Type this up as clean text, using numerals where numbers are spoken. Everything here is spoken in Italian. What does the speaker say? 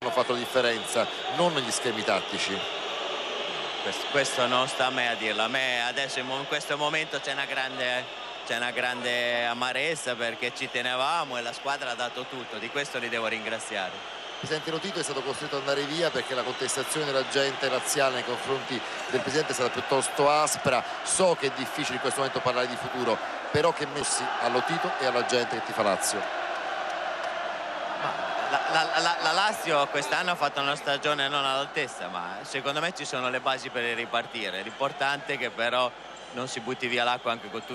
hanno fatto la differenza, non gli schemi tattici. Questo non sta a me a dirlo. A me adesso in questo momento c'è una grande amarezza perché ci tenevamo e la squadra ha dato tutto. Di questo li devo ringraziare. Presidente Lotito è stato costretto ad andare via perché la contestazione della gente razziale nei confronti del Presidente è stata piuttosto aspra. So che è difficile in questo momento parlare di futuro, però che messi a Lotito e alla gente che tifa Lazio. La Lazio quest'anno ha fatto una stagione non all'altezza, ma secondo me ci sono le basi per ripartire. L'importante è che però non si butti via l'acqua anche con tutti